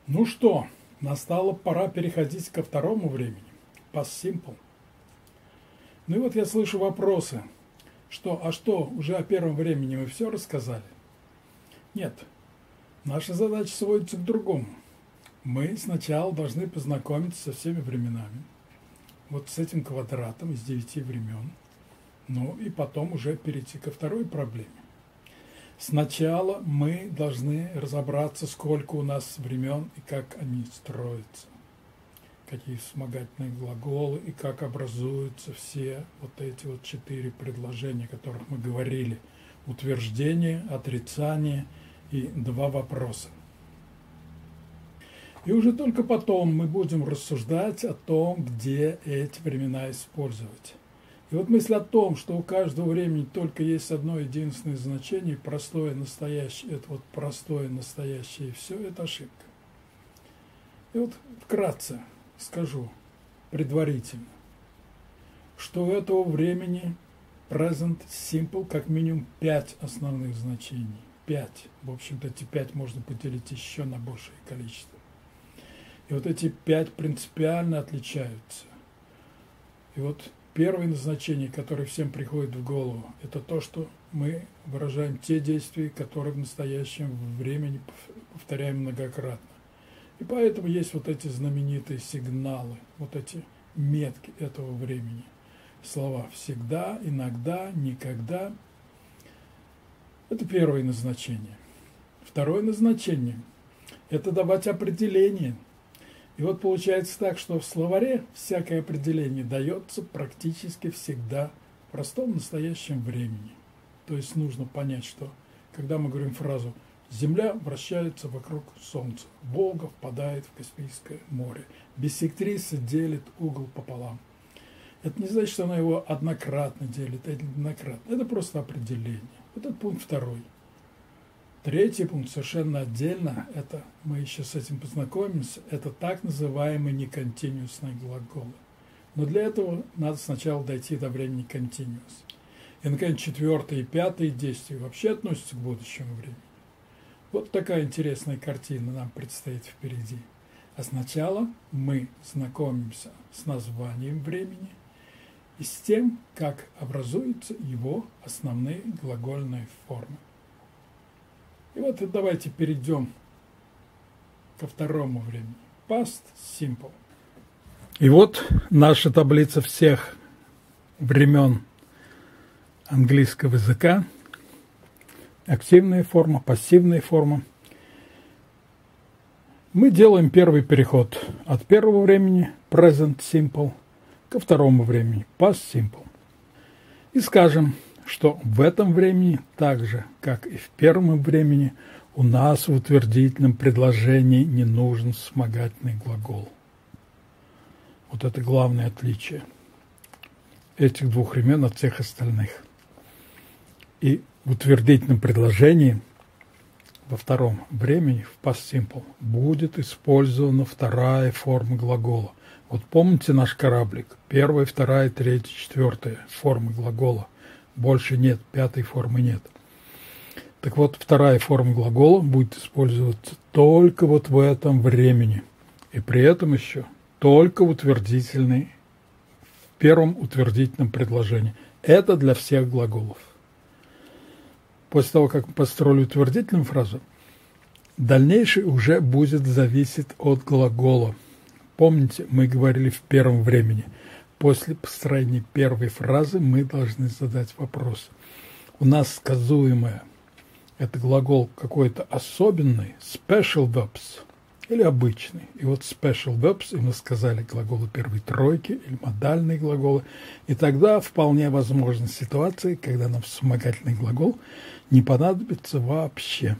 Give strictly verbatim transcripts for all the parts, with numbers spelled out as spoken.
Ну что, настала пора переходить ко второму времени, past simple. Ну и вот я слышу вопросы, что, а что, уже о первом времени мы все рассказали? Нет, наша задача сводится к другому. Мы сначала должны познакомиться со всеми временами, вот с этим квадратом из девяти времен, ну и потом уже перейти ко второй проблеме. Сначала мы должны разобраться, сколько у нас времен и как они строятся, какие вспомогательные глаголы и как образуются все вот эти вот четыре предложения, о которых мы говорили. Утверждение, отрицание и два вопроса. И уже только потом мы будем рассуждать о том, где эти времена использовать. И вот мысль о том, что у каждого времени только есть одно единственное значение, простое, настоящее, это вот простое, настоящее, и все, это ошибка. И вот вкратце скажу, предварительно, что у этого времени present simple как минимум пять основных значений. Пять. В общем-то, эти пять можно поделить еще на большее количество. И вот эти пять принципиально отличаются. И вот первое назначение, которое всем приходит в голову, это то, что мы выражаем те действия, которые в настоящем времени повторяем многократно. И поэтому есть вот эти знаменитые сигналы, вот эти метки этого времени. Слова «всегда», «иногда», «никогда». Это первое назначение. Второе назначение – это давать определение. И вот получается так, что в словаре всякое определение дается практически всегда в простом настоящем времени. То есть нужно понять, что когда мы говорим фразу «Земля вращается вокруг Солнца», «Волга впадает в Каспийское море», «Биссектриса делит угол пополам». Это не значит, что она его однократно делит, а однократно. Это просто определение. Это пункт второй. Третий пункт совершенно отдельно, это мы еще с этим познакомимся, это так называемые неконтинуусные глаголы. Но для этого надо сначала дойти до времени continuous. И, наконец, четвертое и пятое действия вообще относятся к будущему времени. Вот такая интересная картина нам предстоит впереди. А сначала мы знакомимся с названием времени и с тем, как образуются его основные глагольные формы. И вот давайте перейдем ко второму времени. Past simple. И вот наша таблица всех времен английского языка. Активная форма, пассивная форма. Мы делаем первый переход от первого времени, present simple, ко второму времени, past simple. И скажем, что в этом времени, так же, как и в первом времени, у нас в утвердительном предложении не нужен вспомогательный глагол. Вот это главное отличие этих двух времен от всех остальных. И в утвердительном предложении во втором времени, в past simple, будет использована вторая форма глагола. Вот помните наш кораблик? Первая, вторая, третья, четвертая формы глагола. Больше нет, пятой формы нет. Так вот, вторая форма глагола будет использоваться только вот в этом времени. И при этом еще только в утвердительной, в первом утвердительном предложении. Это для всех глаголов. После того, как мы построили утвердительную фразу, дальнейшее уже будет зависеть от глагола. Помните, мы говорили в первом времени. После построения первой фразы мы должны задать вопрос. У нас сказуемое – это глагол какой-то особенный, special verbs, или обычный. И вот special verbs, и мы сказали глаголы первой тройки, или модальные глаголы. И тогда вполне возможны ситуации, когда нам вспомогательный глагол не понадобится вообще.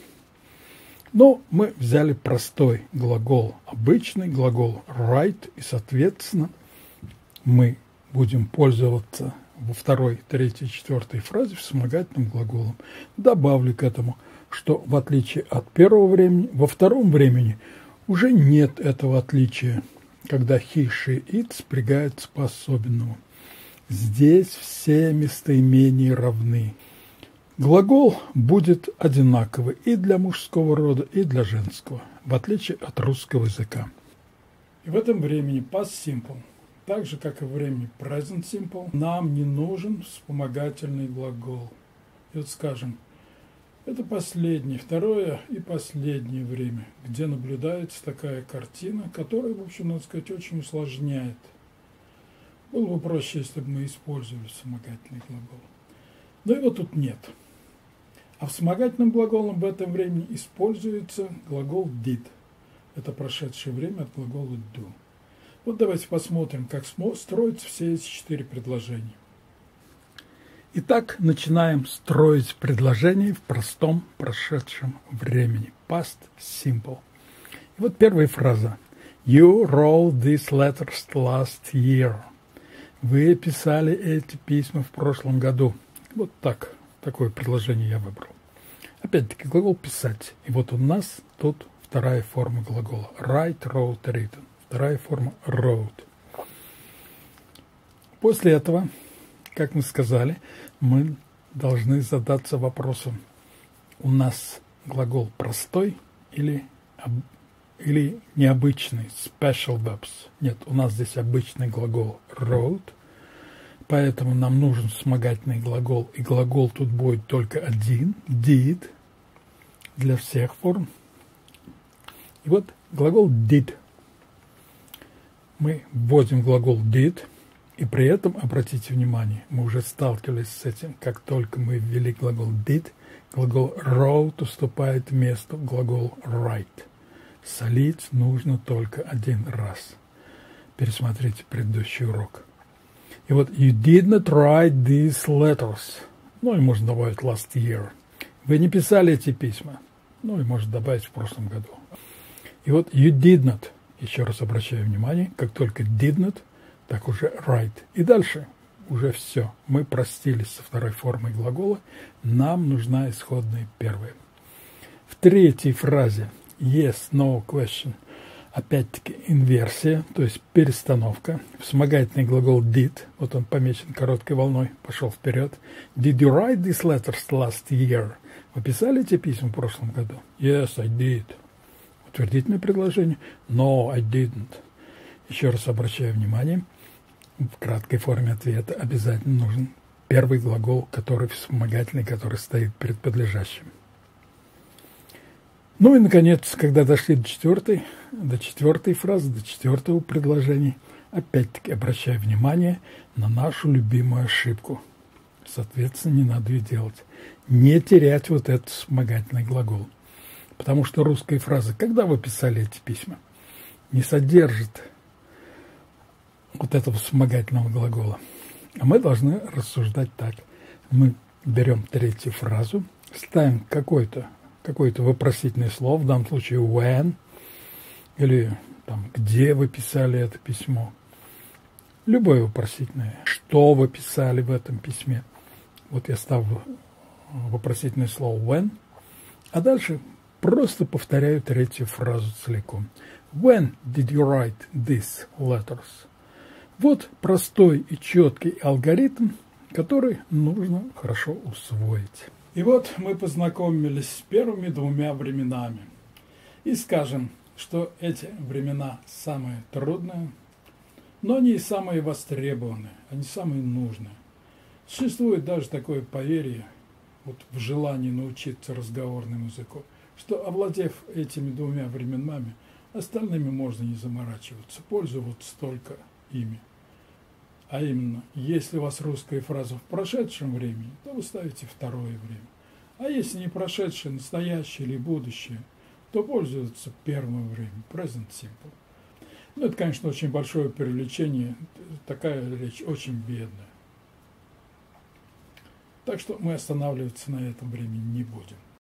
Но мы взяли простой глагол, обычный глагол right, и, соответственно, мы будем пользоваться во второй, третьей, четвертой фразе вспомогательным глаголом. Добавлю к этому, что в отличие от первого времени, во втором времени уже нет этого отличия, когда he, she, it спрягаются по-особенному. Здесь все местоимения равны. Глагол будет одинаковый и для мужского рода, и для женского. в отличие от русского языка. И в этом времени past simple, так же как и в времени present simple, нам не нужен вспомогательный глагол. И вот скажем, это последнее, второе и последнее время, где наблюдается такая картина, которая, в общем, надо сказать, очень усложняет. Было бы проще, если бы мы использовали вспомогательный глагол. Но его тут нет. А вспомогательным глаголом в этом времени используется глагол did. Это прошедшее время от глагола do. Вот давайте посмотрим, как строятся все эти четыре предложения. Итак, начинаем строить предложение в простом прошедшем времени. Past simple. И вот первая фраза. You wrote these letters last year. Вы писали эти письма в прошлом году. Вот так. Такое предложение я выбрал. Опять-таки глагол «писать». И вот у нас тут вторая форма глагола. Write, wrote, written. Вторая форма wrote. После этого, как мы сказали, мы должны задаться вопросом, у нас глагол простой или, или необычный, special verbs. Нет, у нас здесь обычный глагол wrote, поэтому нам нужен вспомогательный глагол, и глагол тут будет только один, did, для всех форм. И вот глагол did. Мы вводим глагол did, и при этом, обратите внимание, мы уже сталкивались с этим, как только мы ввели глагол did, глагол wrote уступает месту глагол write. Солить нужно только один раз. Пересмотрите предыдущий урок. И вот you did not write these letters. Ну и можно добавить last year. Вы не писали эти письма. Ну и можно добавить в прошлом году. И вот you did not. Еще раз обращаю внимание, как только did not, так уже write. И дальше уже все. Мы простились со второй формой глагола. Нам нужна исходная первая. В третьей фразе yes, no question. Опять-таки инверсия, то есть перестановка. Вспомогательный глагол did, вот он помечен короткой волной, пошел вперед. Did you write these letters last year? Вы писали эти письма в прошлом году? Yes, I did. Утвердительное предложение. No, I didn't. Еще раз обращаю внимание, в краткой форме ответа обязательно нужен первый глагол, который вспомогательный, который стоит перед подлежащим. Ну и, наконец, когда дошли до четвертой, до четвертой фразы, до четвертого предложения, опять-таки обращаю внимание на нашу любимую ошибку. Соответственно, не надо ее делать. Не терять вот этот вспомогательный глагол. Потому что русская фраза «когда вы писали эти письма» не содержит вот этого вспомогательного глагола. А мы должны рассуждать так. Мы берем третью фразу, ставим какой-то какое-то вопросительное слово, в данном случае when, или там, где вы писали это письмо. Любое вопросительное. Что вы писали в этом письме. Вот я ставлю вопросительное слово when, а дальше просто повторяю третью фразу целиком. When did you write these letters? Вот простой и четкий алгоритм, который нужно хорошо усвоить. И вот мы познакомились с первыми двумя временами. И скажем, что эти времена самые трудные, но они и самые востребованные, они самые нужные. Существует даже такое поверье, вот в желании научиться разговорному языку, что, овладев этими двумя временами, остальными можно не заморачиваться, пользоваться только ими. А именно, если у вас русская фраза в прошедшем времени, то вы ставите второе время. А если не прошедшее, настоящее или будущее, то пользуется первым временем, present simple. Ну, это, конечно, очень большое привлечение, такая речь очень бедная. Так что мы останавливаться на этом времени не будем.